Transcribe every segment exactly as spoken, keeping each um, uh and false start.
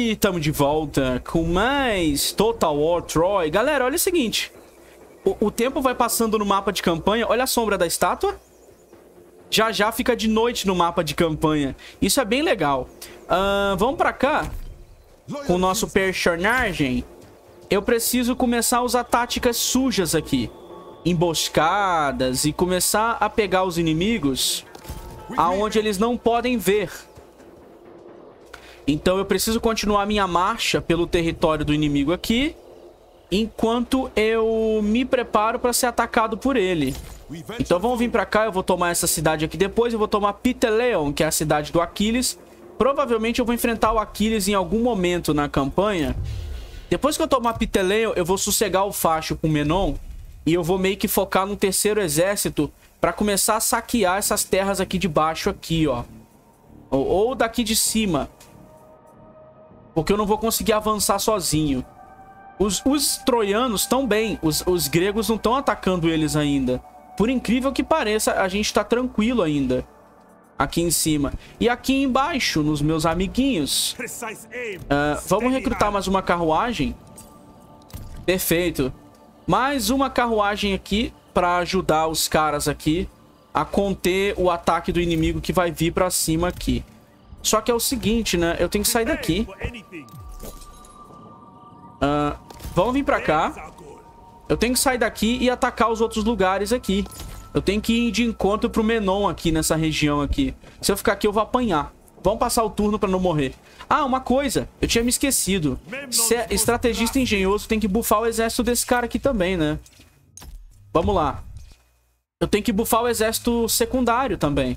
E estamos de volta com mais Total War Troy. Galera, olha o seguinte. O, o tempo vai passando no mapa de campanha. Olha a sombra da estátua. Já já fica de noite no mapa de campanha. Isso é bem legal. Uh, vamos pra cá. Com o nosso personagem. Eu preciso começar a usar táticas sujas aqui. Emboscadas. E começar a pegar os inimigos aonde eles não podem ver. Então eu preciso continuar minha marcha pelo território do inimigo aqui, enquanto eu me preparo para ser atacado por ele. Então vamos vir para cá, eu vou tomar essa cidade aqui depois, eu vou tomar Piteleon, que é a cidade do Aquiles. Provavelmente eu vou enfrentar o Aquiles em algum momento na campanha. Depois que eu tomar Piteleon, eu vou sossegar o facho com Menon e eu vou meio que focar no terceiro exército para começar a saquear essas terras aqui de baixo aqui, ó. Ou, ou daqui de cima. Porque eu não vou conseguir avançar sozinho. Os, os troianos estão bem. Os, os gregos não estão atacando eles ainda. Por incrível que pareça, a gente tá tranquilo ainda. Aqui em cima. E aqui embaixo, nos meus amiguinhos. Uh, vamos recrutar mais uma carruagem. Perfeito. Mais uma carruagem aqui para ajudar os caras aqui a conter o ataque do inimigo que vai vir pra cima aqui. Só que é o seguinte, né? Eu tenho que sair daqui. Uh, vamos vir pra cá. Eu tenho que sair daqui e atacar os outros lugares aqui. Eu tenho que ir de encontro pro Menon aqui nessa região aqui. Se eu ficar aqui, eu vou apanhar. Vamos passar o turno pra não morrer. Ah, uma coisa. Eu tinha me esquecido. Se é estrategista engenhoso, tem que bufar o exército desse cara aqui também, né? Vamos lá. Eu tenho que bufar o exército secundário também.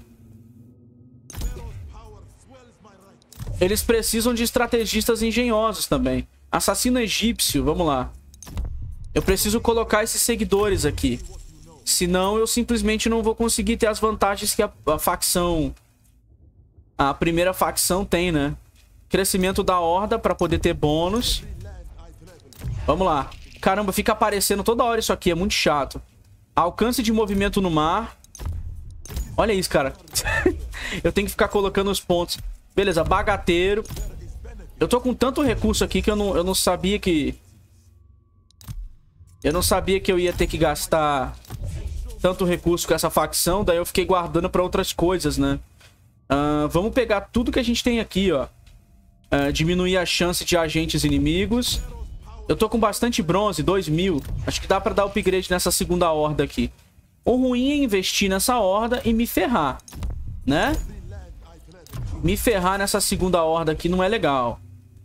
Eles precisam de estrategistas engenhosos também. Assassino egípcio, vamos lá. Eu preciso colocar esses seguidores aqui. Senão eu simplesmente não vou conseguir ter as vantagens que a, a facção... A primeira facção tem, né? Crescimento da horda para poder ter bônus. Vamos lá. Caramba, fica aparecendo toda hora isso aqui, é muito chato. Alcance de movimento no mar. Olha isso, cara. Eu tenho que ficar colocando os pontos. Beleza, bagateiro. Eu tô com tanto recurso aqui que eu não, eu não sabia que... Eu não sabia que eu ia ter que gastar tanto recurso com essa facção. Daí eu fiquei guardando pra outras coisas, né? Uh, vamos pegar tudo que a gente tem aqui, ó. Uh, diminuir a chance de agentes inimigos. Eu tô com bastante bronze, dois mil. Acho que dá pra dar upgrade nessa segunda horda aqui. O ruim é investir nessa horda e me ferrar, né? Me ferrar nessa segunda horda aqui não é legal.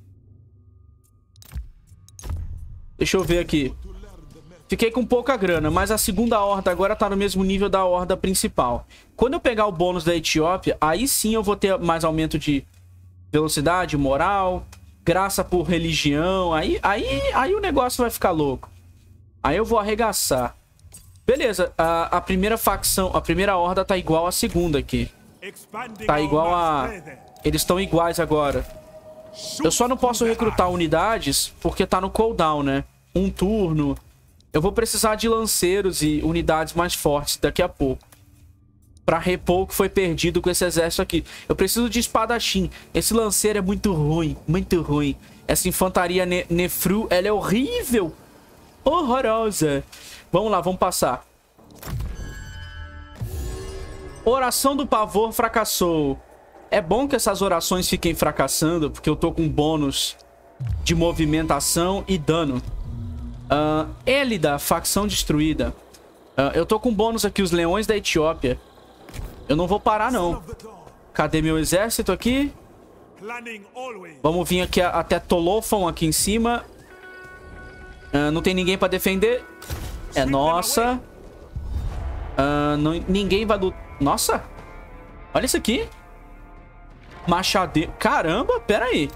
Deixa eu ver aqui. Fiquei com pouca grana, mas a segunda horda agora tá no mesmo nível da horda principal. Quando eu pegar o bônus da Etiópia, aí sim eu vou ter mais aumento de velocidade, moral, graça por religião. Aí, aí, aí o negócio vai ficar louco. Aí eu vou arregaçar. Beleza, a, a primeira facção, a primeira horda tá igual à segunda aqui. Tá igual a... Eles estão iguais agora. Eu só não posso recrutar unidades porque tá no cooldown, né? Um turno. Eu vou precisar de lanceiros e unidades mais fortes daqui a pouco. Pra repor o que foi perdido com esse exército aqui. Eu preciso de espadachim. Esse lanceiro é muito ruim, muito ruim. Essa infantaria ne nefru, ela é horrível. Horrorosa. Vamos lá, vamos passar. Oração do pavor fracassou. É bom que essas orações fiquem fracassando, porque eu tô com bônus de movimentação e dano. Uh, Élida, facção destruída. Uh, eu tô com bônus aqui, os leões da Etiópia. Eu não vou parar, não. Cadê meu exército aqui? Vamos vir aqui até Tolofon, aqui em cima. Uh, não tem ninguém pra defender. É nossa. Uh, não, ninguém vai lutar. Nossa. Olha isso aqui. Machadeiro. Caramba, pera aí.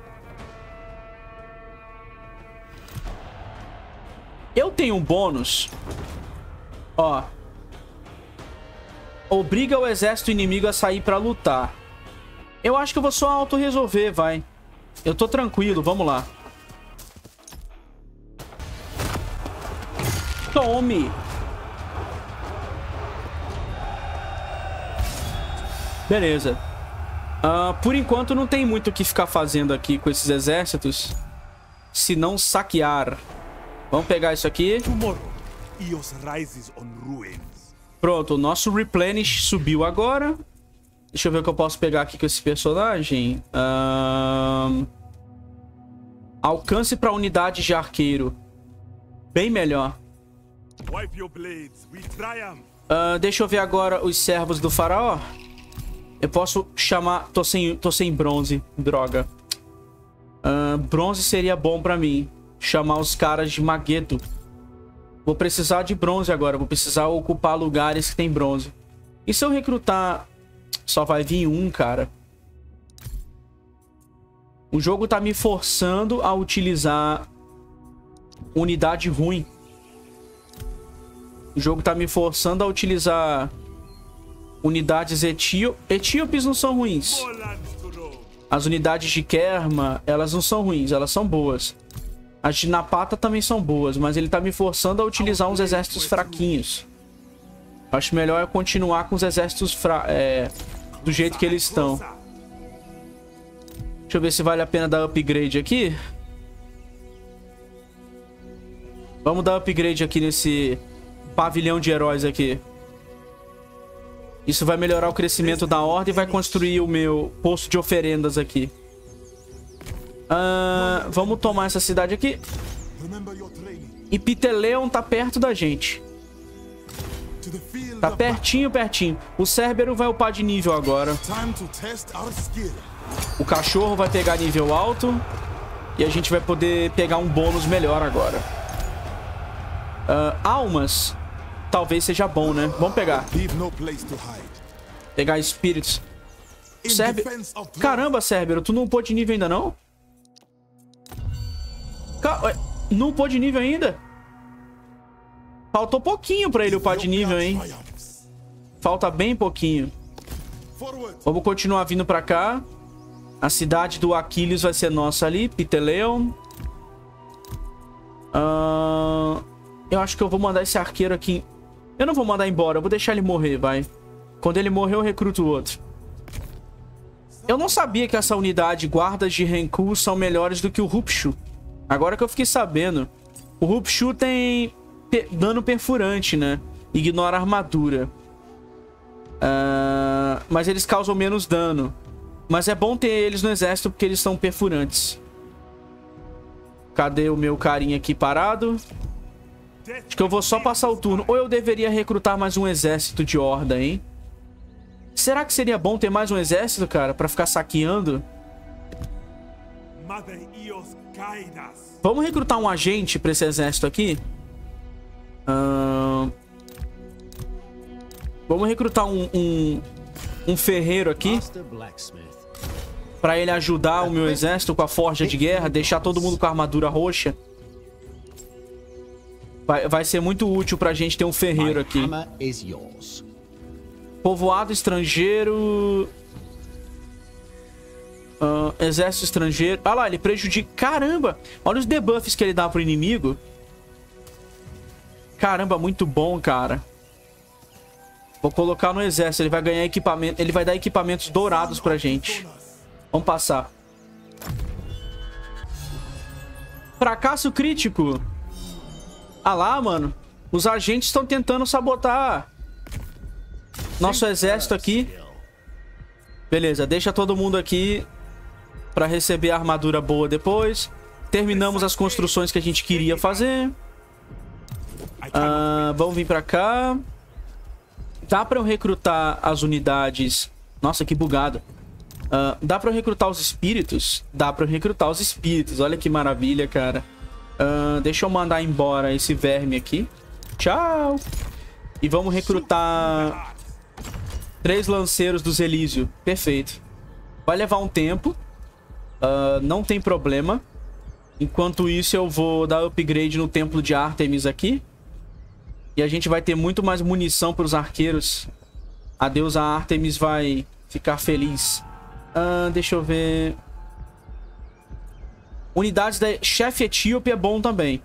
Eu tenho um bônus. Ó. Obriga o exército inimigo a sair pra lutar. Eu acho que eu vou só auto-resolver, vai. Eu tô tranquilo, vamos lá. Tome. Beleza. Uh, por enquanto não tem muito o que ficar fazendo aqui com esses exércitos, se não saquear. Vamos pegar isso aqui. Pronto, o nosso replenish subiu agora. Deixa eu ver o que eu posso pegar aqui com esse personagem. Uh... Alcance para unidade de arqueiro. Bem melhor. Uh, deixa eu ver agora os servos do faraó. Eu posso chamar... Tô sem, tô sem bronze. Droga. Uh, bronze seria bom pra mim. Chamar os caras de Maguedo. Vou precisar de bronze agora. Vou precisar ocupar lugares que tem bronze. E se eu recrutar... Só vai vir um, cara. O jogo tá me forçando a utilizar unidade ruim. O jogo tá me forçando a utilizar unidades etíopes. Etíopes não são ruins. As unidades de Kerma, elas não são ruins, elas são boas. As de Napata também são boas, mas ele tá me forçando a utilizar uns exércitos fraquinhos. Acho melhor eu continuar com os exércitos fra é, do jeito que eles estão. Deixa eu ver se vale a pena dar upgrade aqui. Vamos dar upgrade aqui nesse pavilhão de heróis aqui. Isso vai melhorar o crescimento da horda e vai construir o meu posto de oferendas aqui. Uh, vamos tomar essa cidade aqui. E Piteleon tá perto da gente. Tá pertinho, pertinho. O Cérbero vai upar de nível agora. O cachorro vai pegar nível alto. E a gente vai poder pegar um bônus melhor agora. Uh, almas. Talvez seja bom, né? Vamos pegar. Pegar espíritos. Cérbero... Caramba, Cérbero, tu não upou de nível ainda, não? Car... Não upou de nível ainda? Faltou pouquinho pra ele upar de nível, hein? Falta bem pouquinho. Vamos continuar vindo pra cá. A cidade do Aquiles vai ser nossa ali. Piteleon. Uh... Eu acho que eu vou mandar esse arqueiro aqui. Eu não vou mandar embora. Eu vou deixar ele morrer, vai. Quando ele morrer, eu recruto o outro. Eu não sabia que essa unidade guardas de Renku são melhores do que o Rupshu. Agora que eu fiquei sabendo. O Rupshu tem dano perfurante, né? Ignora armadura. Uh, mas eles causam menos dano. Mas é bom ter eles no exército porque eles são perfurantes. Cadê o meu carinha aqui parado? Acho que eu vou só passar o turno. Ou eu deveria recrutar mais um exército de horda, hein? Será que seria bom ter mais um exército, cara? Pra ficar saqueando? Vamos recrutar um agente pra esse exército aqui? Uh... Vamos recrutar um, um, um ferreiro aqui. Pra ele ajudar o meu exército com a forja de guerra. Deixar todo mundo com a armadura roxa. Vai, vai ser muito útil pra gente ter um ferreiro aqui. Povoado estrangeiro. Uh, exército estrangeiro. Olha lá, ele prejudica. Caramba! Olha os debuffs que ele dá pro inimigo. Caramba, muito bom, cara. Vou colocar no exército. Ele vai ganhar equipamento. Ele vai dar equipamentos dourados pra gente. Vamos passar. Fracasso crítico. Ah lá, mano. Os agentes estão tentando sabotar nosso exército aqui. Beleza, deixa todo mundo aqui pra receber a armadura boa depois. Terminamos as construções que a gente queria fazer. Ah, vamos vir pra cá. Dá pra eu recrutar as unidades... Nossa, que bugado. Ah, dá pra eu recrutar os espíritos? Dá pra eu recrutar os espíritos. Olha que maravilha, cara. Uh, deixa eu mandar embora esse verme aqui. Tchau. E vamos recrutar três lanceiros dos Elísio. Perfeito. Vai levar um tempo. Uh, não tem problema. Enquanto isso, eu vou dar upgrade no templo de Ártemis aqui. E a gente vai ter muito mais munição para os arqueiros. A deusa Ártemis vai ficar feliz. Uh, deixa eu ver... Unidades da chefe etíope é bom também.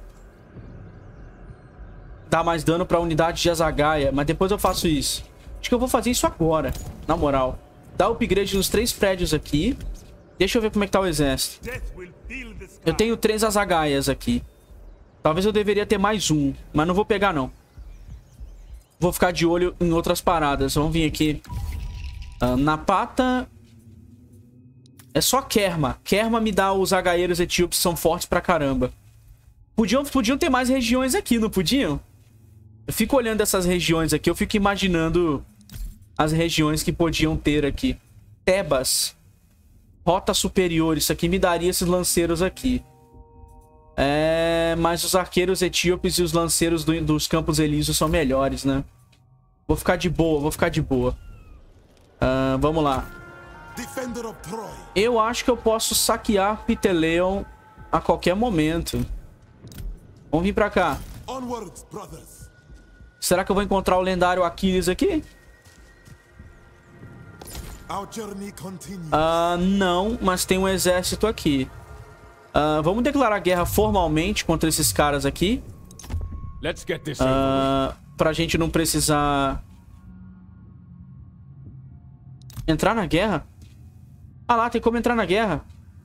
Dá mais dano pra unidade de Azagaia. Mas depois eu faço isso. Acho que eu vou fazer isso agora. Na moral. dar upgrade nos três prédios aqui. Deixa eu ver como é que tá o exército. Eu tenho três azagaias aqui. Talvez eu deveria ter mais um, mas não vou pegar, não. Vou ficar de olho em outras paradas. Vamos vir aqui. Uh, na pata... É só Kerma. Kerma me dá os zagaeiros etíopes, são fortes pra caramba. Podiam, podiam ter mais regiões aqui, não podiam? Eu fico olhando essas regiões aqui, eu fico imaginando as regiões que podiam ter aqui. Tebas. Rota superior. Isso aqui me daria esses lanceiros aqui. É... Mas os arqueiros etíopes e os lanceiros do, dos Campos Elíseos são melhores, né? Vou ficar de boa, vou ficar de boa. Uh, vamos lá. Eu acho que eu posso saquear Pteleon a qualquer momento. Vamos vir pra cá. Será que eu vou encontrar o lendário Aquiles aqui? Ah, uh, não, mas tem um exército aqui. Uh, vamos declarar guerra formalmente contra esses caras aqui. Uh, pra gente não precisar... Entrar na guerra? Ah lá, tem como entrar na guerra.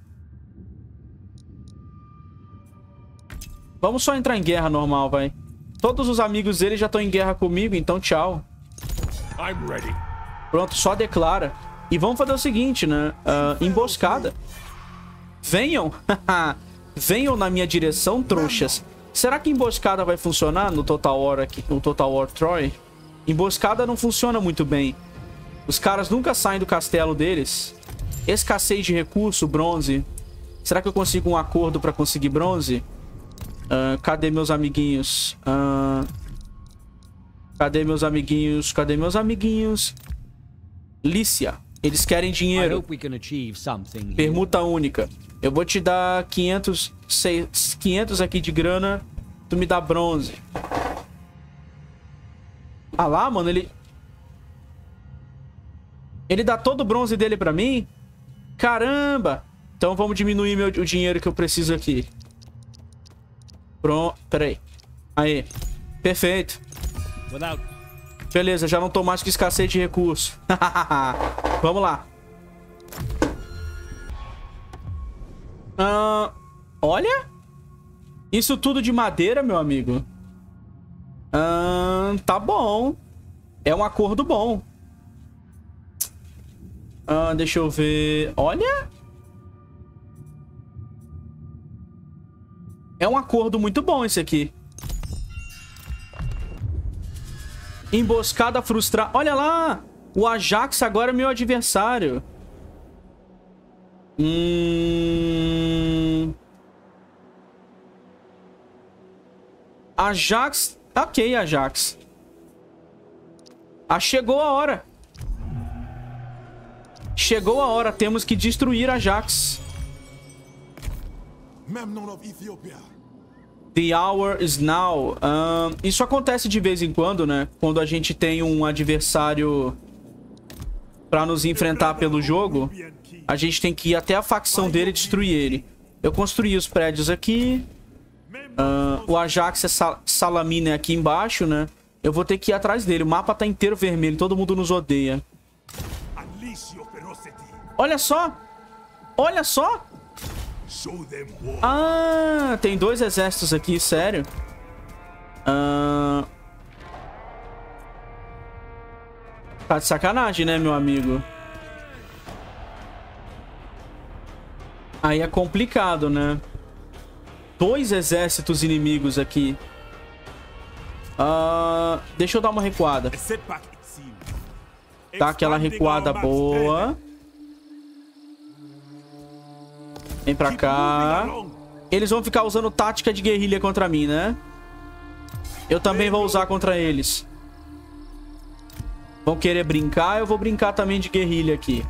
Vamos só entrar em guerra normal, vai. Todos os amigos dele já estão em guerra comigo, então tchau. Pronto, só declara. E vamos fazer o seguinte, né? Uh, emboscada. Venham. Venham na minha direção, trouxas. Será que emboscada vai funcionar no Total War aqui, no Total War Troy? Emboscada não funciona muito bem. Os caras nunca saem do castelo deles. Escassez de recurso, bronze. Será que eu consigo um acordo pra conseguir bronze? Uh, cadê meus amiguinhos? Uh, cadê meus amiguinhos? Cadê meus amiguinhos? Lícia. Eles querem dinheiro. Permuta única. Eu vou te dar quinhentos, seis, quinhentos aqui de grana. Tu me dá bronze. Ah lá, mano, ele... Ele dá todo o bronze dele pra mim? Caramba! Então vamos diminuir meu, o dinheiro que eu preciso aqui. Pronto, pera aí. Aí. Perfeito. Beleza, já não tô mais com escassez de recurso. Vamos lá. Ah, olha. Isso tudo de madeira, meu amigo. Ah, tá bom. É um acordo bom. Ah, deixa eu ver. Olha. É um acordo muito bom esse aqui. Emboscada frustrada. Olha lá. O Ajax agora é meu adversário. Hum... Ajax. Ok, Ajax. Ah, chegou a hora. Chegou a hora, temos que destruir Ajax. The hour is now. Um, isso acontece de vez em quando, né? Quando a gente tem um adversário pra nos enfrentar pelo jogo, a gente tem que ir até a facção dele e destruir ele. Eu construí os prédios aqui. Uh, o Ajax é Sal Salamina aqui embaixo, né? Eu vou ter que ir atrás dele. O mapa tá inteiro vermelho, todo mundo nos odeia. Olha só! Olha só! Ah, tem dois exércitos aqui, sério? Ah... Tá de sacanagem, né, meu amigo? Aí é complicado, né? Dois exércitos inimigos aqui. Ah... Deixa eu dar uma recuada. Tá, aquela recuada boa. Vem pra cá. Eles vão ficar usando tática de guerrilha contra mim, né? Eu também vou usar contra eles. Vão querer brincar, eu vou brincar também de guerrilha aqui.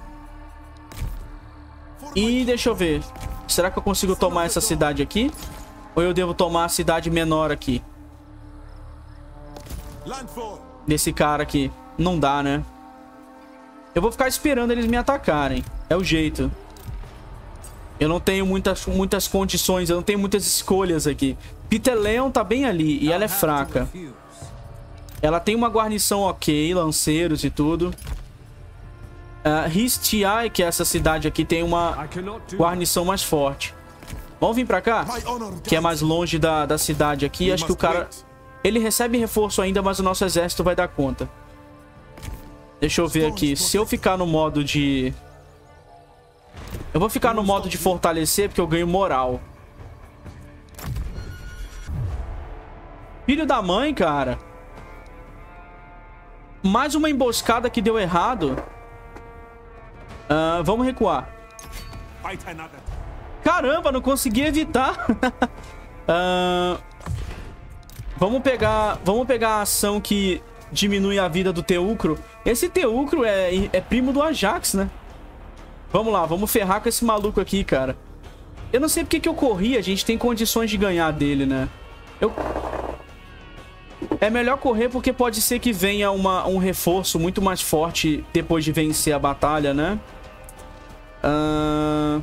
E deixa eu ver. Será que eu consigo tomar essa cidade aqui? Ou eu devo tomar a cidade menor aqui? Desse cara aqui. Não dá, né? Eu vou ficar esperando eles me atacarem. É o jeito. Eu não tenho muitas, muitas condições, eu não tenho muitas escolhas aqui. Pteleon tá bem ali e ela é fraca. Ela tem uma guarnição ok, lanceiros e tudo. Uh, Histiai, que é essa cidade aqui, tem uma guarnição mais forte. Vamos vir pra cá? Que é mais longe da, da cidade aqui. Acho que o cara... Ele recebe reforço ainda, mas o nosso exército vai dar conta. Deixa eu ver aqui. Se eu ficar no modo de... Eu vou ficar no modo de fortalecer, porque eu ganho moral. Filho da mãe, cara. Mais uma emboscada que deu errado. Uh, vamos recuar. Caramba, não consegui evitar. uh, vamos pegar Vamos pegar a ação que diminui a vida do Teucro. Esse Teucro é, é primo do Ajax, né? Vamos lá, vamos ferrar com esse maluco aqui, cara. Eu não sei porque que eu corri. A gente tem condições de ganhar dele, né? Eu... É melhor correr porque pode ser que venha uma, um reforço muito mais forte depois de vencer a batalha, né? Uh...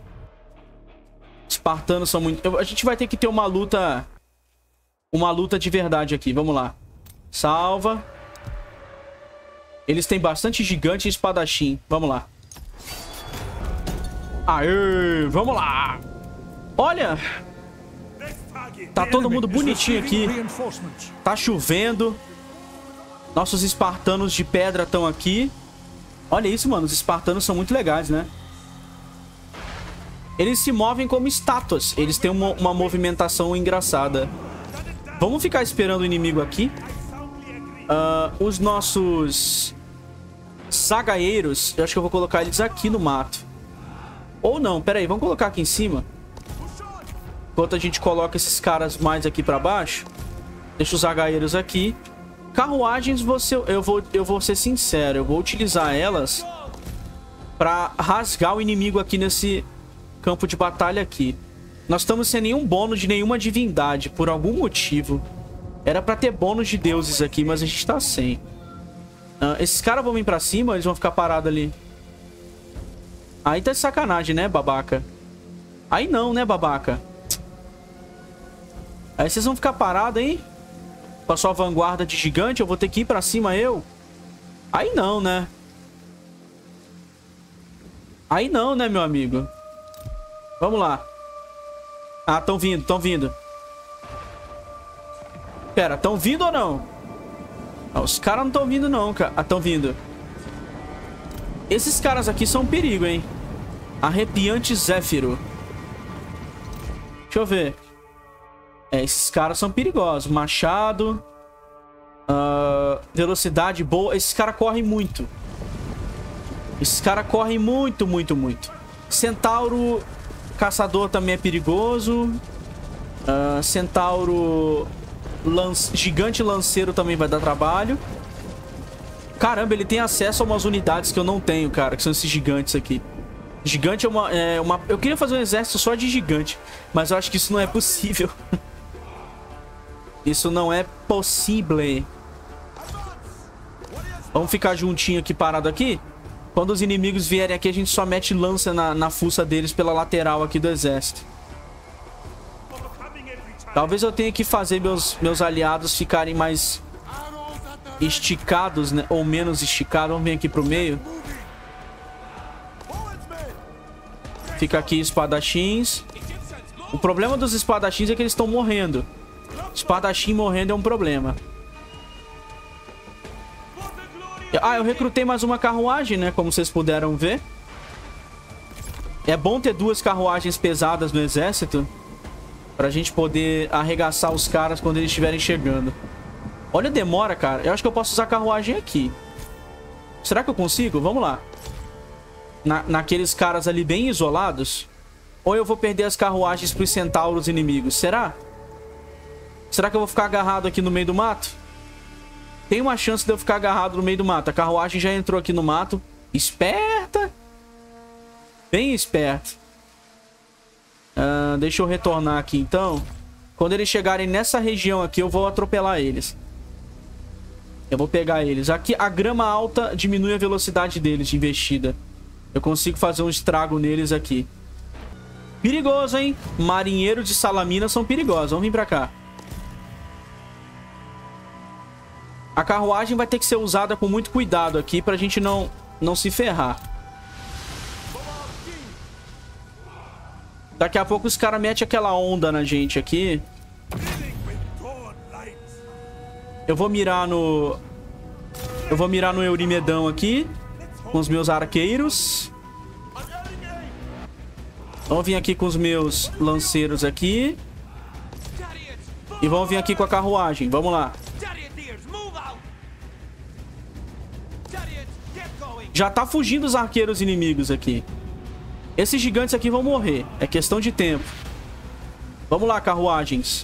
Espartanos são muito... A gente vai ter que ter uma luta... Uma luta de verdade aqui. Vamos lá. Salva. Eles têm bastante gigante e espadachim. Vamos lá. Aê, vamos lá. Olha. Tá todo mundo bonitinho aqui. Tá chovendo. Nossos espartanos de pedra estão aqui. Olha isso, mano. Os espartanos são muito legais, né? Eles se movem como estátuas. Eles têm uma, uma movimentação engraçada. Vamos ficar esperando o inimigo aqui. Uh, os nossos zagaeiros, eu acho que eu vou colocar eles aqui no mato. Ou não, pera aí, vamos colocar aqui em cima. Enquanto a gente coloca esses caras mais aqui pra baixo. Deixa os zagaeiros aqui. Carruagens, você, eu, vou, eu vou ser sincero. Eu vou utilizar elas pra rasgar o inimigo aqui nesse campo de batalha aqui. Nós estamos sem nenhum bônus de nenhuma divindade, por algum motivo. Era pra ter bônus de deuses aqui, mas a gente tá sem. Uh, esses caras vão vir pra cima, eles vão ficar parados ali. Aí tá de sacanagem, né, babaca? Aí não, né, babaca? Aí vocês vão ficar parados, hein? Com a sua vanguarda de gigante, eu vou ter que ir pra cima, eu? Aí não, né? Aí não, né, meu amigo? Vamos lá. Ah, estão vindo, estão vindo. Pera, estão vindo ou não? Ah, os caras não estão vindo não, cara. Ah, estão vindo. Esses caras aqui são um perigo, hein? Arrepiante Zéfiro. Deixa eu ver. É, esses caras são perigosos. Machado. Uh, velocidade boa. Esses caras correm muito. Esses caras correm muito, muito, muito. Centauro Caçador também é perigoso. Uh, Centauro lance... Gigante Lanceiro também vai dar trabalho. Caramba, ele tem acesso a umas unidades que eu não tenho, cara. Que são esses gigantes aqui. Gigante é uma, é uma... Eu queria fazer um exército só de gigante. Mas eu acho que isso não é possível. Isso não é possível. Vamos ficar juntinho aqui, parado aqui. Quando os inimigos vierem aqui, a gente só mete lança na, na fuça deles pela lateral aqui do exército. Talvez eu tenha que fazer meus, meus aliados ficarem mais esticados, né? Ou menos esticados. Vamos vir aqui pro meio. Fica aqui espadachins. O problema dos espadachins é que eles estão morrendo. Espadachim morrendo é um problema. Ah, eu recrutei mais uma carruagem, né? Como vocês puderam ver. É bom ter duas carruagens pesadas no exército. Pra gente poder arregaçar os caras quando eles estiverem chegando. Olha a demora, cara. Eu acho que eu posso usar a carruagem aqui. Será que eu consigo? Vamos lá. Na, naqueles caras ali bem isolados. Ou eu vou perder as carruagens pros centauros inimigos. Será? Será que eu vou ficar agarrado aqui no meio do mato? Tem uma chance de eu ficar agarrado no meio do mato. A carruagem já entrou aqui no mato. Esperta. Bem esperta. Uh, deixa eu retornar aqui, então. Quando eles chegarem nessa região aqui, eu vou atropelar eles. Eu vou pegar eles. Aqui, a grama alta diminui a velocidade deles de investida. Eu consigo fazer um estrago neles aqui. Perigoso, hein? Marinheiros de Salamina são perigosos. Vamos vir pra cá. A carruagem vai ter que ser usada com muito cuidado aqui pra gente não não se ferrar. Daqui a pouco os caras metem aquela onda na gente aqui. Eu vou mirar no... Eu vou mirar no Eurimedão aqui. Com os meus arqueiros. Vamos vir aqui com os meus lanceiros aqui. E vamos vir aqui com a carruagem. Vamos lá. Já tá fugindo os arqueiros inimigos aqui. Esses gigantes aqui vão morrer. É questão de tempo. Vamos lá, carruagens.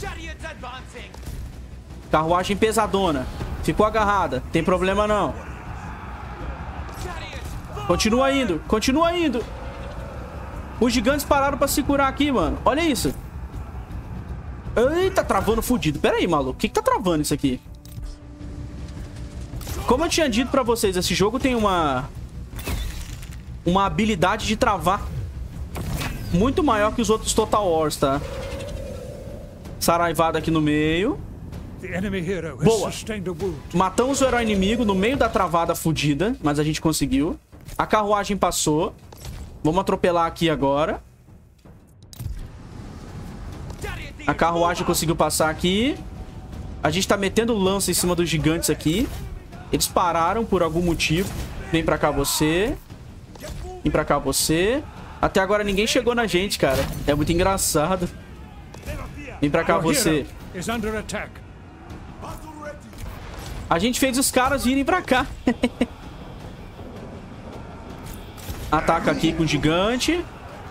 Carruagem pesadona. Ficou agarrada. Tem problema não. Continua indo. Continua indo. Os gigantes pararam pra se curar aqui, mano. Olha isso. Eita, travando fudido. Pera aí, maluco. O que que tá travando isso aqui? Como eu tinha dito pra vocês, esse jogo tem uma... Uma habilidade de travar muito maior que os outros Total Wars, tá? Saraivada aqui no meio. Boa. Matamos o herói inimigo no meio da travada fudida, mas a gente conseguiu. A carruagem passou. Vamos atropelar aqui agora. A carruagem conseguiu passar aqui. A gente tá metendo lança em cima dos gigantes aqui. Eles pararam por algum motivo. Vem pra cá você. Vem pra cá você. Até agora ninguém chegou na gente, cara. É muito engraçado. Vem pra cá você. A gente fez os caras virem pra cá. Ataca aqui com o gigante.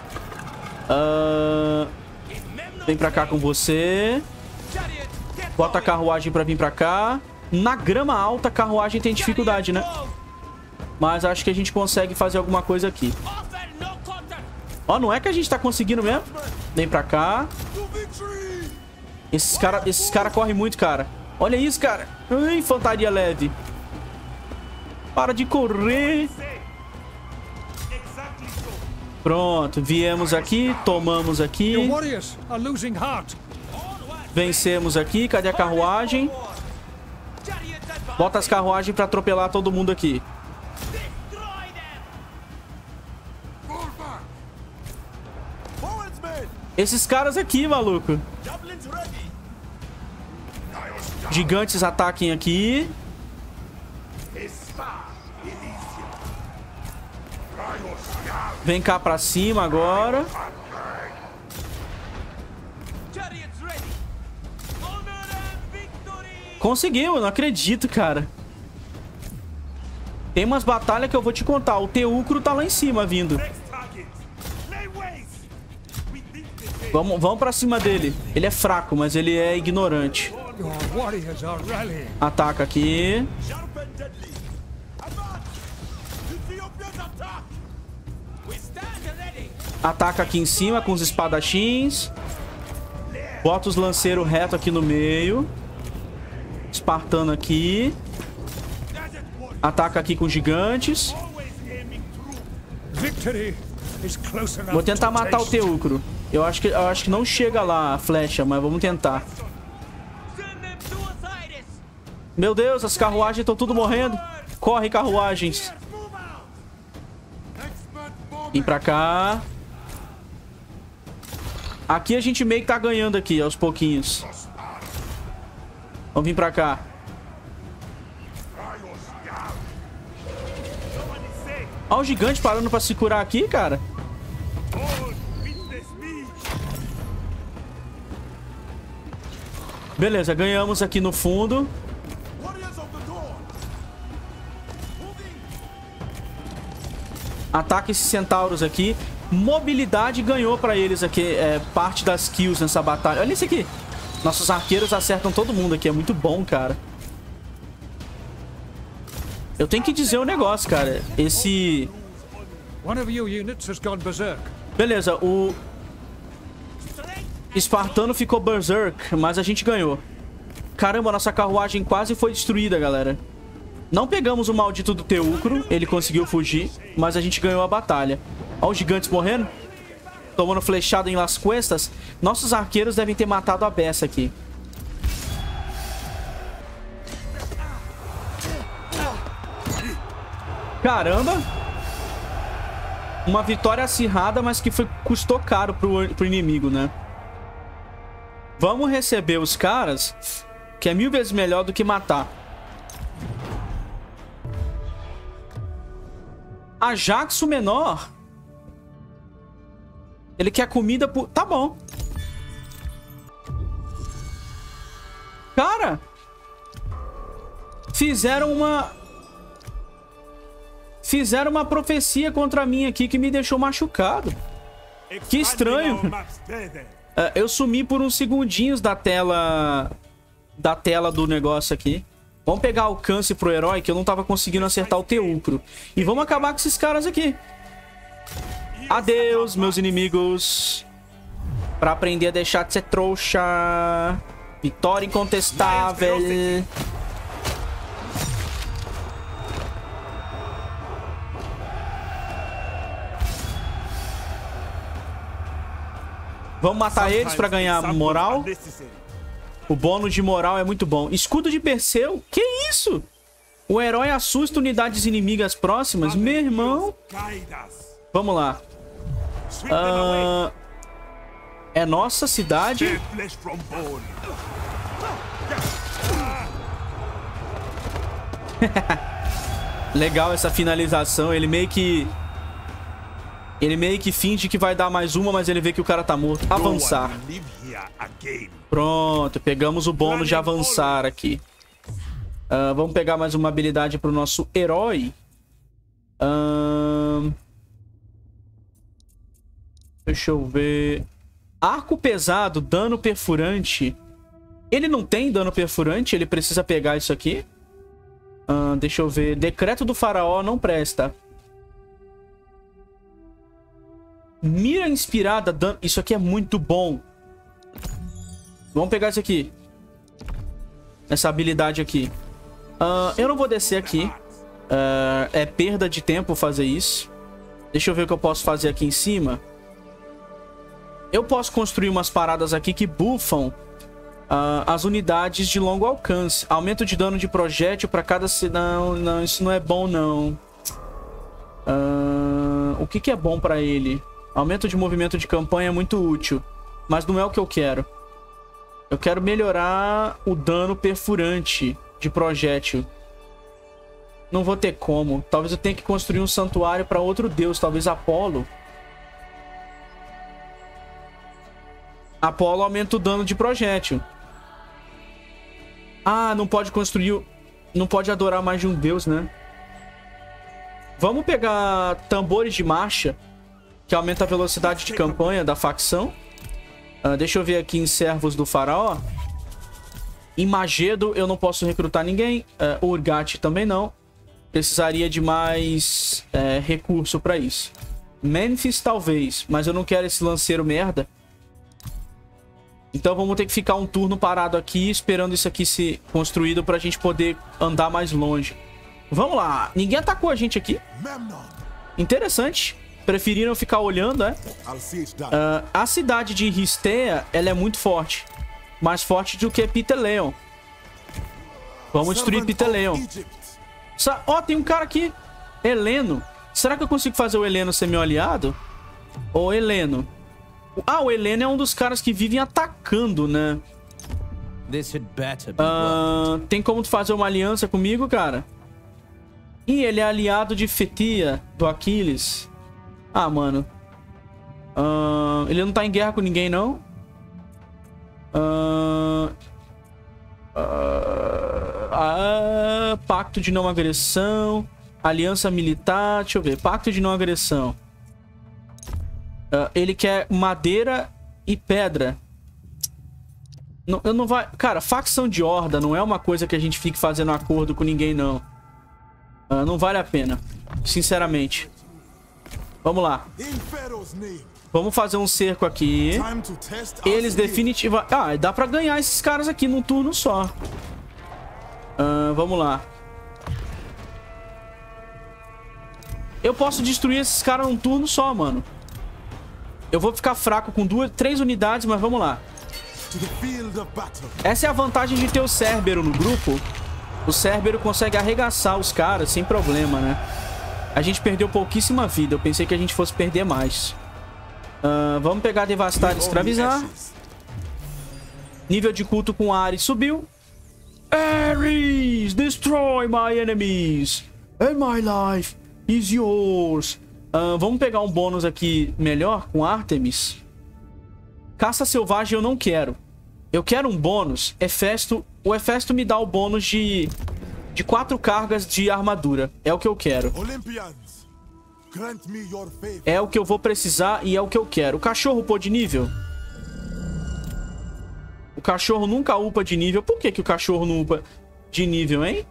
Uh... Vem pra cá com você. Bota a carruagem pra vir pra cá. Na grama alta, a carruagem tem dificuldade, né? Mas acho que a gente consegue fazer alguma coisa aqui. Ó, não é que a gente tá conseguindo mesmo? Vem pra cá. Esses caras esses cara correm muito, cara. Olha isso, cara. Ai, infantaria leve. Para de correr. Pronto, viemos aqui. Tomamos aqui. Vencemos aqui. Cadê a carruagem? Bota as carruagens pra atropelar todo mundo aqui. Esses caras aqui, maluco. Gigantes ataquem aqui. Vem cá pra cima agora. Conseguiu, eu não acredito, cara. Tem umas batalhas que eu vou te contar. O Teucro tá lá em cima vindo. Vamos, vamos pra cima dele. Ele é fraco, mas ele é ignorante. Ataca aqui. Ataca aqui em cima com os espadachins. Bota os lanceiros reto aqui no meio. Espartano aqui. Ataca aqui com gigantes. Vou tentar matar o Teucro. Eu acho que, eu acho que não chega lá a flecha, mas vamos tentar. Meu Deus, as carruagens estão tudo morrendo. Corre, carruagens. Vem pra cá. Aqui a gente meio que tá ganhando aqui, aos pouquinhos. Vamos vir pra cá. Olha o gigante parando pra se curar aqui, cara. Beleza, ganhamos aqui no fundo. Ataca esses centauros aqui. Mobilidade ganhou pra eles aqui. É parte das kills nessa batalha. Olha isso aqui. Nossos arqueiros acertam todo mundo aqui. É muito bom, cara. Eu tenho que dizer um negócio, cara. Esse... Beleza, o... Espartano ficou berserk, mas a gente ganhou. Caramba, nossa carruagem quase foi destruída, galera. Não pegamos o maldito do Teucro. Ele conseguiu fugir, mas a gente ganhou a batalha. Olha os gigantes morrendo. Tomando flechada em las cuestas. Nossos arqueiros devem ter matado a beça aqui. Caramba. Uma vitória acirrada, mas que foi, custou caro pro, pro inimigo, né? Vamos receber os caras, que é mil vezes melhor do que matar. Ajaxo menor. Ele quer comida por... Tá bom. Cara. Fizeram uma... Fizeram uma profecia contra mim aqui que me deixou machucado. Que estranho. Uh, eu sumi por uns segundinhos da tela... Da tela do negócio aqui. Vamos pegar alcance pro herói, que eu não tava conseguindo acertar o teucro. E vamos acabar com esses caras aqui. Adeus, meus inimigos. Pra aprender a deixar de ser trouxa. Vitória incontestável. Vamos matar eles pra ganhar moral. O bônus de moral é muito bom. Escudo de Perseu? Que isso? O herói assusta unidades inimigas próximas? Meu irmão. Vamos lá. Uh, é nossa cidade. Legal essa finalização. Ele meio que... Ele meio que finge que vai dar mais uma, mas ele vê que o cara tá morto. Avançar. Pronto, pegamos o bônus de avançar aqui. Uh, vamos pegar mais uma habilidade pro nosso herói. Uh... Deixa eu ver... Arco pesado, dano perfurante. Ele não tem dano perfurante, ele precisa pegar isso aqui. Uh, deixa eu ver... Decreto do faraó não presta. Mira inspirada, dano... Isso aqui é muito bom. Vamos pegar isso aqui. Essa habilidade aqui. Uh, eu não vou descer aqui. Uh, é perda de tempo fazer isso. Deixa eu ver o que eu posso fazer aqui em cima. Eu posso construir umas paradas aqui que buffam uh, as unidades de longo alcance. Aumento de dano de projétil para cada... Não, não, isso não é bom, não. Uh, o que, que é bom para ele? Aumento de movimento de campanha é muito útil. Mas não é o que eu quero. Eu quero melhorar o dano perfurante de projétil. Não vou ter como. Talvez eu tenha que construir um santuário para outro deus. Talvez Apolo. Apolo aumenta o dano de projétil. Ah, não pode construir... Não pode adorar mais de um deus, né? Vamos pegar tambores de marcha, que aumenta a velocidade de campanha da facção. Uh, deixa eu ver aqui em servos do faraó. Em Magedo eu não posso recrutar ninguém. Uh, Urgat também não. Precisaria de mais uh, recurso pra isso. Memphis talvez, mas eu não quero esse lanceiro merda. Então vamos ter que ficar um turno parado aqui, esperando isso aqui ser construído pra gente poder andar mais longe. Vamos lá. Ninguém atacou a gente aqui. Interessante. Preferiram ficar olhando, é? Uh, a cidade de Ristea, ela é muito forte. Mais forte do que Piteleon. Vamos destruir Piteleon. Ó, oh, tem um cara aqui. Heleno. Será que eu consigo fazer o Heleno ser meu aliado? Ô, Heleno. Ah, o Heleno é um dos caras que vivem atacando, né? Uh, tem como tu fazer uma aliança comigo, cara? Ih, ele é aliado de Fetia, do Aquiles. Ah, mano. Uh, ele não tá em guerra com ninguém, não? Uh, uh, uh, pacto de não agressão. Aliança militar. Deixa eu ver. Pacto de não agressão. Uh, ele quer madeira e pedra. Não, eu não vai... Cara, facção de horda não é uma coisa que a gente fique fazendo acordo com ninguém, não. Uh, não vale a pena. Sinceramente. Vamos lá. Vamos fazer um cerco aqui. Eles definitivamente... Ah, dá pra ganhar esses caras aqui num turno só. Uh, vamos lá. Eu posso destruir esses caras num turno só, mano. Eu vou ficar fraco com duas, três unidades, mas vamos lá. Essa é a vantagem de ter o Cérbero no grupo. O Cérbero consegue arregaçar os caras sem problema, né? A gente perdeu pouquíssima vida. Eu pensei que a gente fosse perder mais. Uh, vamos pegar Devastar e Escravizar. Nível de culto com Ares subiu. Ares, destroy my enemies. And my life is yours. Uh, vamos pegar um bônus aqui melhor com Artemis. Caça Selvagem eu não quero. Eu quero um bônus. Hefesto. O Hefesto me dá o bônus de... De quatro cargas de armadura. É o que eu quero. É o que eu vou precisar e é o que eu quero. O cachorro upou de nível? O cachorro nunca upa de nível. Por que que o cachorro não upa de nível, hein?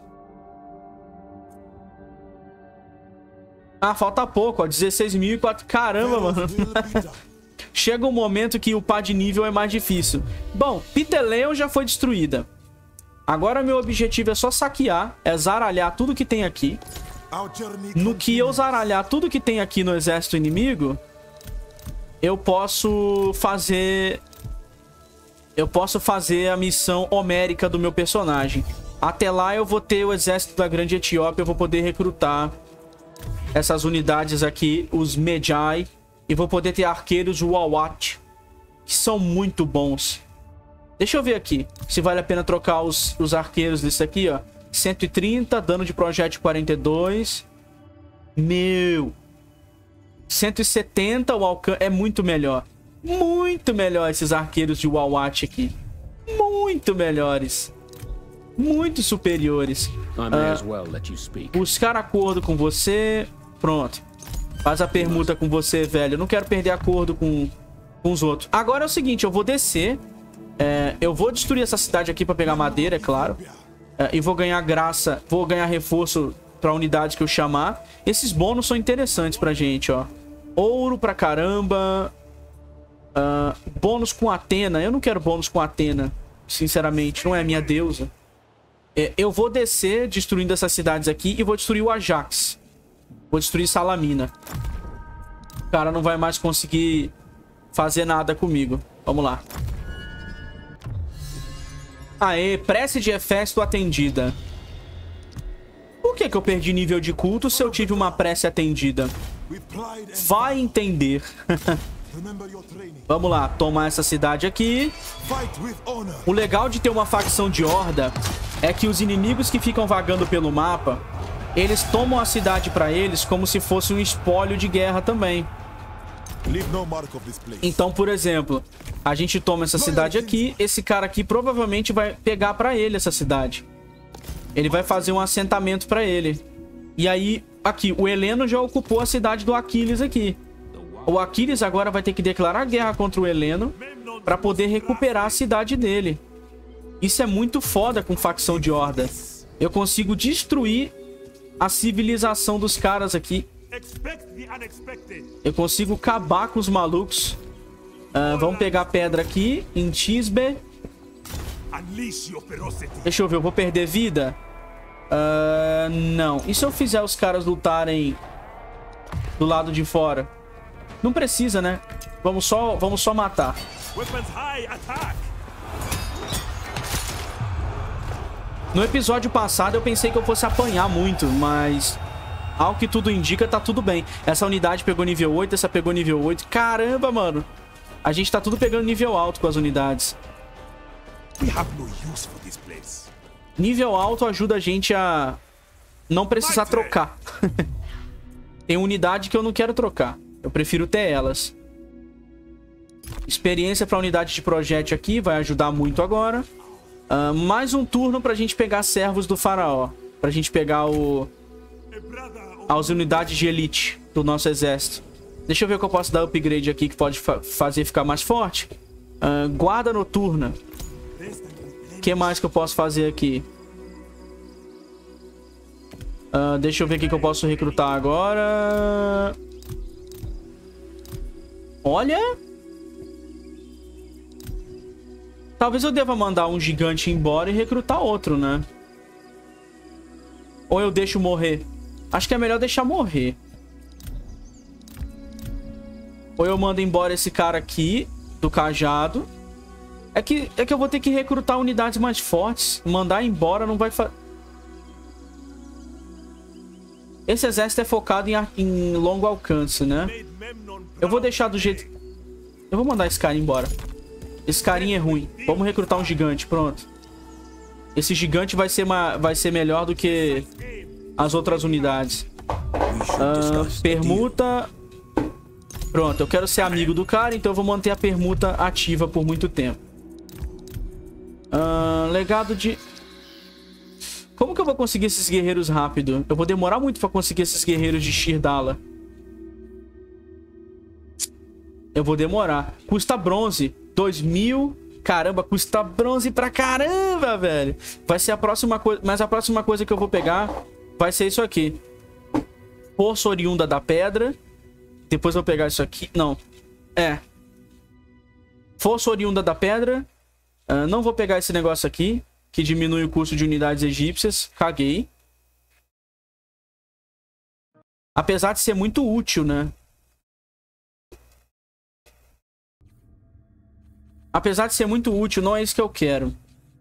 Ah, falta pouco, ó. dezesseis mil e quatrocentos. Caramba, mano. Chega um momento que upar de nível é mais difícil. Bom, Piteleon já foi destruída. Agora meu objetivo é só saquear, é zaralhar tudo que tem aqui. No que eu zaralhar tudo que tem aqui no exército inimigo, eu posso fazer... Eu posso fazer a missão homérica do meu personagem. Até lá eu vou ter o exército da Grande Etiópia, eu vou poder recrutar essas unidades aqui, os Medjay, e vou poder ter arqueiros Wawat, que são muito bons. Deixa eu ver aqui se vale a pena trocar os, os arqueiros desse aqui, ó. cento e trinta, dano de projétil quarenta e dois. Meu. cento e setenta, o alcance é muito melhor. Muito melhor esses arqueiros de Wawat aqui. Muito melhores. Muito superiores. Uh, buscar acordo com você. Pronto. Faz a permuta com você, velho. Eu não quero perder acordo com, com os outros. Agora é o seguinte, eu vou descer. É, eu vou destruir essa cidade aqui pra pegar madeira, é claro. É, e vou ganhar graça, vou ganhar reforço pra unidade que eu chamar. Esses bônus são interessantes pra gente, ó. Ouro pra caramba. Uh, bônus com Atena. Eu não quero bônus com Atena, sinceramente, não é minha deusa. É, eu vou descer destruindo essas cidades aqui e vou destruir o Ajax. Vou destruir Salamina. O cara não vai mais conseguir fazer nada comigo. Vamos lá. Aê, prece de Hefesto atendida. Por que que eu perdi nível de culto se eu tive uma prece atendida? Vai entender. Vamos lá, tomar essa cidade aqui. O legal de ter uma facção de horda é que os inimigos que ficam vagando pelo mapa, eles tomam a cidade pra eles como se fosse um espólio de guerra também. Então, por exemplo, a gente toma essa cidade aqui. Esse cara aqui provavelmente vai pegar pra ele essa cidade. Ele vai fazer um assentamento pra ele. E aí, aqui, o Heleno já ocupou a cidade do Aquiles aqui. O Aquiles agora vai ter que declarar guerra contra o Heleno pra poder recuperar a cidade dele. Isso é muito foda com facção de horda. Eu consigo destruir a civilização dos caras aqui. Eu consigo acabar com os malucos. Uh, vamos pegar pedra aqui em Tisbe. Deixa eu ver, eu vou perder vida? Uh, não. E se eu fizer os caras lutarem do lado de fora? Não precisa, né? Vamos só, vamos só matar. No episódio passado eu pensei que eu fosse apanhar muito, mas ao que tudo indica, tá tudo bem. Essa unidade pegou nível oito, essa pegou nível oito. Caramba, mano. A gente tá tudo pegando nível alto com as unidades. Nível alto ajuda a gente a não precisar trocar. Tem unidade que eu não quero trocar. Eu prefiro ter elas. Experiência pra unidade de projétil aqui. Vai ajudar muito agora. Uh, mais um turno pra gente pegar servos do faraó. Pra gente pegar o... as unidades de elite do nosso exército. Deixa eu ver o que eu posso dar upgrade aqui que pode fa fazer ficar mais forte. Uh, guarda noturna. O que mais que eu posso fazer aqui? Uh, deixa eu ver o que eu posso recrutar agora. Olha. Talvez eu deva mandar um gigante embora e recrutar outro, né? Ou eu deixo morrer? Acho que é melhor deixar morrer. Ou eu mando embora esse cara aqui, do cajado. É que, é que eu vou ter que recrutar unidades mais fortes. Mandar embora não vai fazer... Esse exército é focado em, em longo alcance, né? Eu vou deixar do jeito... Eu vou mandar esse cara embora. Esse carinha é ruim. Vamos recrutar um gigante, pronto. Esse gigante vai ser, uma... vai ser melhor do que as outras unidades. Uh, permuta... Pronto, eu quero ser amigo do cara, então eu vou manter a permuta ativa por muito tempo. Uh, legado de... Como que eu vou conseguir esses guerreiros rápido? Eu vou demorar muito pra conseguir esses guerreiros de Shirdala. Eu vou demorar. Custa bronze. dois mil. Caramba, custa bronze pra caramba, velho. Vai ser a próxima coisa... Mas a próxima coisa que eu vou pegar vai ser isso aqui. Força oriunda da pedra. Depois eu vou pegar isso aqui. Não. É. Força oriunda da pedra. Uh, não vou pegar esse negócio aqui, que diminui o custo de unidades egípcias. Caguei. Apesar de ser muito útil, né? Apesar de ser muito útil, não é isso que eu quero.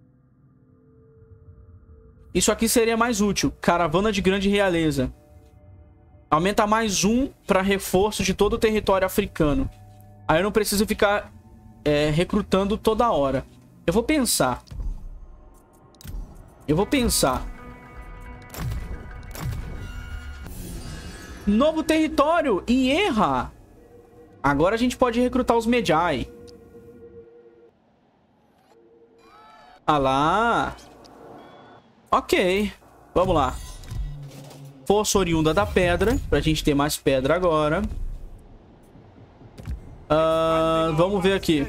Isso aqui seria mais útil. Caravana de grande realeza. Aumenta mais um para reforço de todo o território africano. Aí eu não preciso ficar é, recrutando toda hora. Eu vou pensar. Eu vou pensar. Novo território. Ierra. Agora a gente pode recrutar os Medjay. Ah lá. Ok. Vamos lá. Força oriunda da pedra. Pra gente ter mais pedra agora. Uh, vamos ver aqui.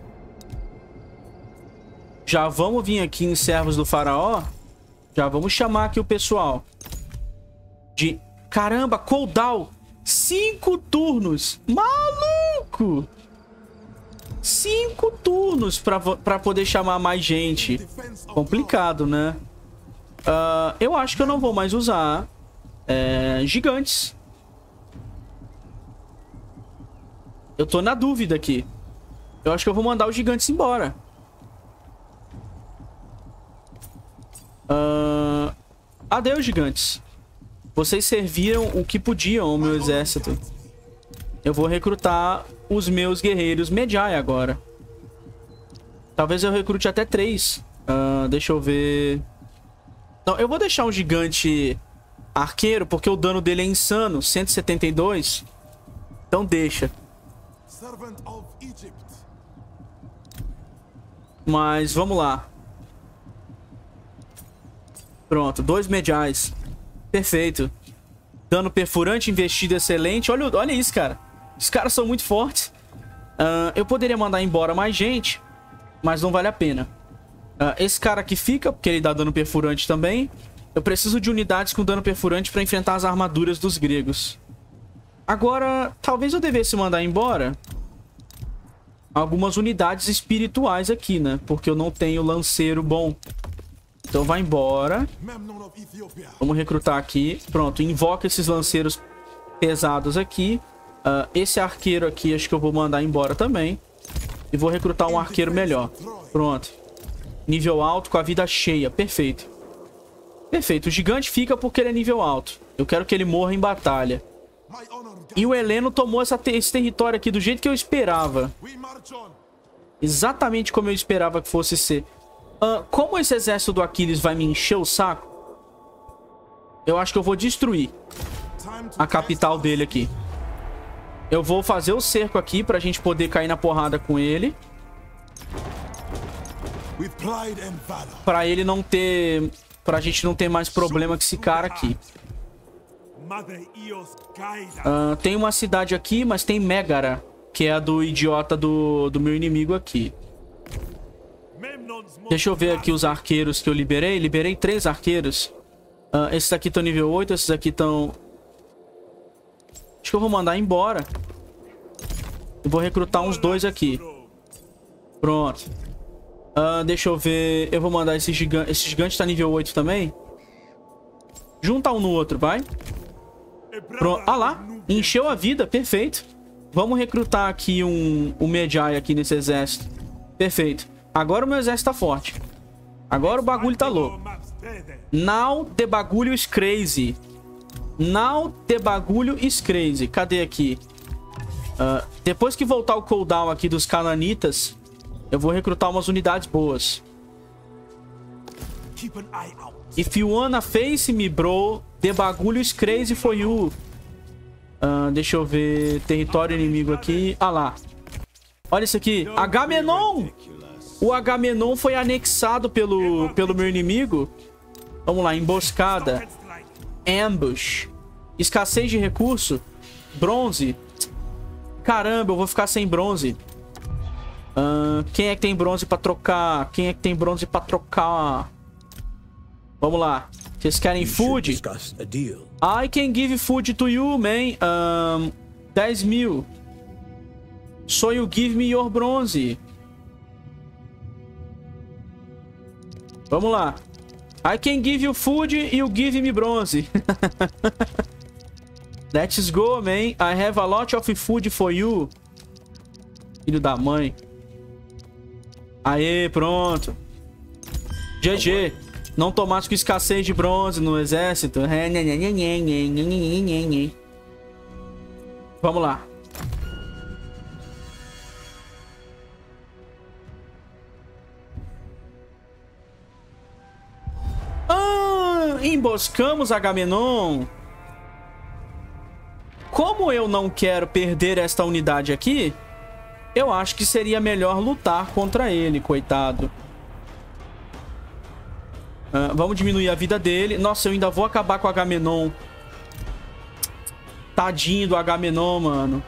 Já vamos vir aqui em servos do faraó. Já vamos chamar aqui o pessoal. De... Caramba, cooldown. Cinco turnos. Maluco. Cinco turnos pra, pra poder chamar mais gente. Complicado, né? Uh, eu acho que eu não vou mais usar é, gigantes. Eu tô na dúvida aqui. Eu acho que eu vou mandar os gigantes embora. Uh, adeus, gigantes. Vocês serviram o que podiam ao meu exército. Eu vou recrutar os meus guerreiros Medjay agora. Talvez eu recrute até três. Uh, deixa eu ver... Não, eu vou deixar um gigante arqueiro, porque o dano dele é insano. cento e setenta e dois. Então deixa. Mas vamos lá. Pronto, dois Medjays. Perfeito. Dano perfurante, investido excelente. Olha, olha isso, cara. Os caras são muito fortes. Uh, eu poderia mandar embora mais gente, mas não vale a pena. Uh, esse cara aqui fica, porque ele dá dano perfurante também. Eu preciso de unidades com dano perfurante para enfrentar as armaduras dos gregos. Agora, talvez eu devesse mandar embora algumas unidades espirituais aqui, né? Porque eu não tenho lanceiro bom. Então vai embora. Vamos recrutar aqui. Pronto, invoca esses lanceiros pesados aqui. Uh, esse arqueiro aqui acho que eu vou mandar embora também. E vou recrutar um arqueiro melhor. Pronto. Nível alto com a vida cheia. Perfeito. Perfeito. O gigante fica porque ele é nível alto. Eu quero que ele morra em batalha. E o Heleno tomou essa te esse território aqui do jeito que eu esperava. Exatamente como eu esperava que fosse ser. Uh, como esse exército do Aquiles vai me encher o saco, eu acho que eu vou destruir a capital dele aqui. Eu vou fazer o cerco aqui pra gente poder cair na porrada com ele. Pra ele não ter... Pra gente não ter mais problema com esse cara aqui. Uh, tem uma cidade aqui, mas tem Megara, que é a do idiota do, do meu inimigo aqui. Deixa eu ver aqui os arqueiros que eu liberei. Liberei três arqueiros. Uh, esses aqui estão nível oito, esses aqui estão... Acho que eu vou mandar embora. Eu vou recrutar uns dois aqui. Pronto. Uh, deixa eu ver. Eu vou mandar esse gigante. Esse gigante tá nível oito também. Junta um no outro, vai. Pronto. Ah lá. Encheu a vida. Perfeito. Vamos recrutar aqui um, um Medjay aqui nesse exército. Perfeito. Agora o meu exército tá forte. Agora o bagulho tá louco. Now the bagulho is crazy. Now the bagulho is crazy. Cadê aqui? Uh, depois que voltar o cooldown aqui dos cananitas, eu vou recrutar umas unidades boas. If you wanna face me, bro, the bagulho is crazy for you. Uh, deixa eu ver. Território inimigo aqui. Ah lá. Olha isso aqui. Agamenon! O Agamenon foi anexado pelo, pelo meu inimigo. Vamos lá. Emboscada. Ambush. Escassez de recurso. Bronze. Caramba, eu vou ficar sem bronze. Uh, quem é que tem bronze pra trocar? Quem é que tem bronze pra trocar? Vamos lá. Vocês querem food? I can give food to you, man. Um, dez mil. So you give me your bronze. Vamos lá. I can give you food e you give me bronze. Let's go, man. I have a lot of food for you. Filho da mãe. Aê, pronto. G G. Não tomasse com escassez de bronze no exército. Vamos lá. Ah, emboscamos Agamenon. Como eu não quero perder esta unidade aqui, eu acho que seria melhor lutar contra ele, coitado. Uh, vamos diminuir a vida dele. Nossa, eu ainda vou acabar com o Agamenon. Tadinho do Agamenon, mano.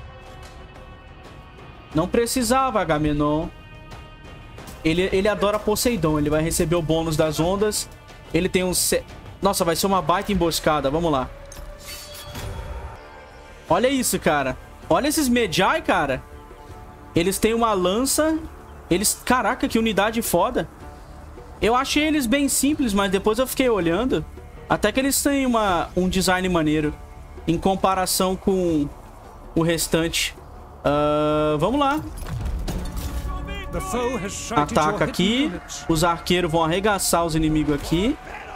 Não precisava, Agamenon. Ele, ele adora Poseidon. Ele vai receber o bônus das ondas. Ele tem um... Ce... Nossa, vai ser uma baita emboscada. Vamos lá. Olha isso, cara. Olha esses Medjai, cara. Eles têm uma lança. Eles... Caraca, que unidade foda. Eu achei eles bem simples, mas depois eu fiquei olhando. Até que eles têm uma, um design maneiro. Em comparação com o restante. Uh, vamos lá. Ataca aqui. Os arqueiros vão arregaçar os inimigos aqui.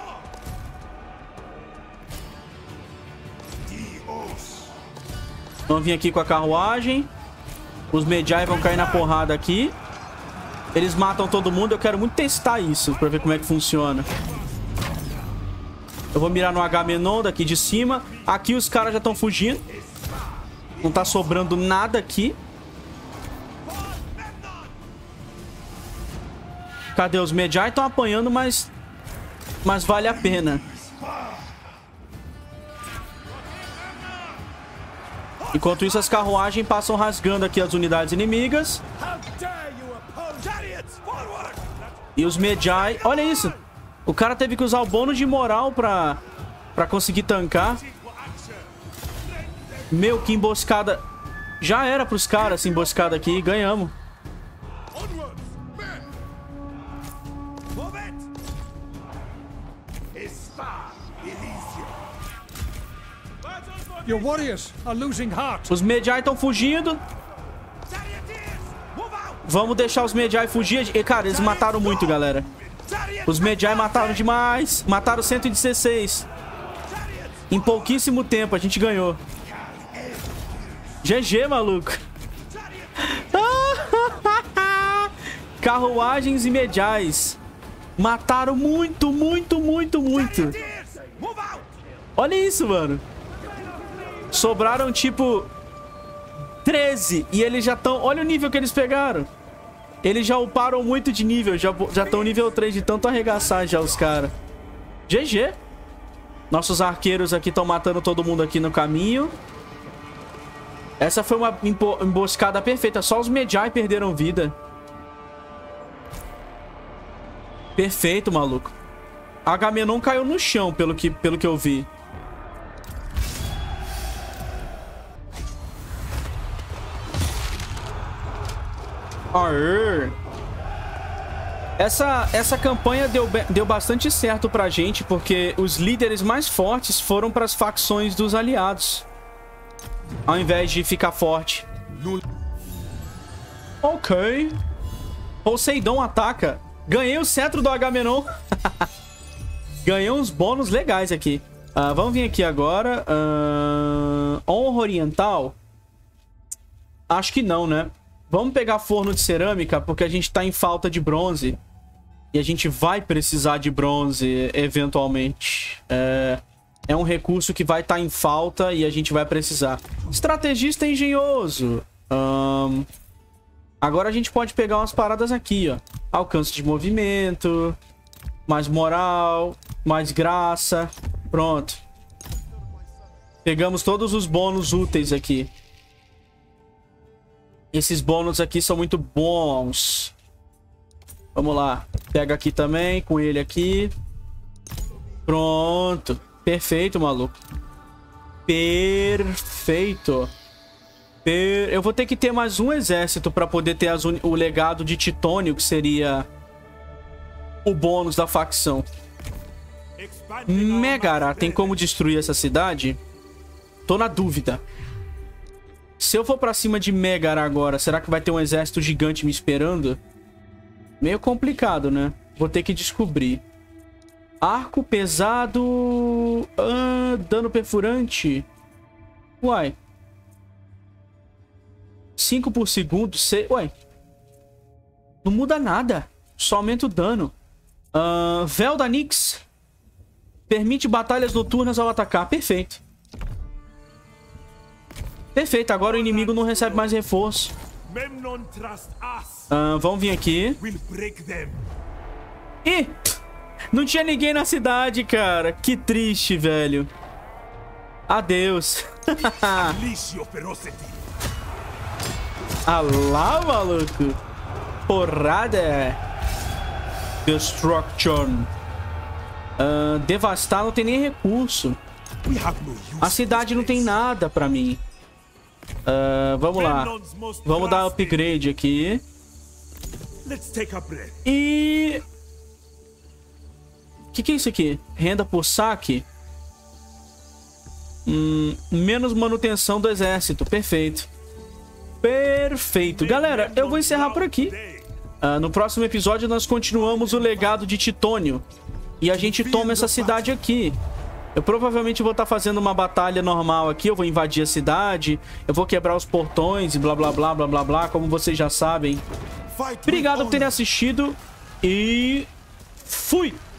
Vamos vir aqui com a carruagem. Os Medjai vão cair na porrada aqui. Eles matam todo mundo. Eu quero muito testar isso pra ver como é que funciona. Eu vou mirar no Agamenon daqui de cima. Aqui os caras já estão fugindo. Não tá sobrando nada aqui. Cadê? Os Medjai estão apanhando, mas... Mas vale a pena. Enquanto isso, as carruagens passam rasgando aqui as unidades inimigas. E os Medjai... Olha isso! O cara teve que usar o bônus de moral pra, pra conseguir tancar. Meu, que emboscada. Já era pros caras essa emboscada aqui. Ganhamos. Os Medjai estão fugindo. Vamos deixar os Medjai fugir. E, cara, eles mataram muito, galera. Os Medjai mataram demais. Mataram cento e dezesseis. Em pouquíssimo tempo, a gente ganhou. G G, maluco. Carruagens e Medjais. Mataram muito, muito, muito, muito. Olha isso, mano. Sobraram, tipo... treze. E eles já estão... Olha o nível que eles pegaram. Eles já uparam muito de nível. Já estão nível três de tanto arregaçar já os caras. G G. Nossos arqueiros aqui estão matando todo mundo aqui no caminho. Essa foi uma emboscada perfeita. Só os Medjai perderam vida. Perfeito, maluco. Agamenon caiu no chão, pelo que, pelo que eu vi. Arr. Essa, essa campanha deu, deu bastante certo pra gente, porque os líderes mais fortes foram pras facções dos aliados, ao invés de ficar forte. Ok. Poseidon ataca. Ganhei o cetro do Agamenon. Ganhei uns bônus legais aqui. Uh, vamos vir aqui agora. Uh, honra oriental? Acho que não, né? Vamos pegar forno de cerâmica, porque a gente tá em falta de bronze. E a gente vai precisar de bronze, eventualmente. É, é um recurso que vai estar em falta e a gente vai precisar. Estrategista engenhoso. Um, agora a gente pode pegar umas paradas aqui, ó. Alcance de movimento. Mais moral. Mais graça. Pronto. Pegamos todos os bônus úteis aqui. Esses bônus aqui são muito bons. Vamos lá. Pega aqui também, com ele aqui. Pronto. Perfeito, maluco. Perfeito. Per... Eu vou ter que ter mais um exército pra poder ter as un... o legado de Titônio, que seria o bônus da facção. Megara, tem como destruir essa cidade? Tô na dúvida. Se eu for pra cima de Megara agora, será que vai ter um exército gigante me esperando? Meio complicado, né? Vou ter que descobrir. Arco pesado... Ah, dano perfurante. Uai. cinco por segundo. seis... Uai. Não muda nada. Só aumenta o dano. Uh, Véu da Nyx. Permite batalhas noturnas ao atacar. Perfeito. Perfeito. Agora o inimigo não recebe mais reforço. Uh, vamos vir aqui. Ih! Não tinha ninguém na cidade, cara. Que triste, velho. Adeus. Ah lá, maluco. Porrada. Destruction. Uh, devastar não tem nem recurso. A cidade não tem nada pra mim. Uh, vamos lá. Vamos dar upgrade aqui. E... O que, que é isso aqui? Renda por saque? Hum, menos manutenção do exército. Perfeito. Perfeito. Galera, eu vou encerrar por aqui. Uh, no próximo episódio nós continuamos o legado de Titônio. E a gente toma essa cidade aqui. Eu provavelmente vou estar fazendo uma batalha normal aqui. Eu vou invadir a cidade. Eu vou quebrar os portões e blá blá blá blá blá blá. Como vocês já sabem. Obrigado por terem assistido. E... fui!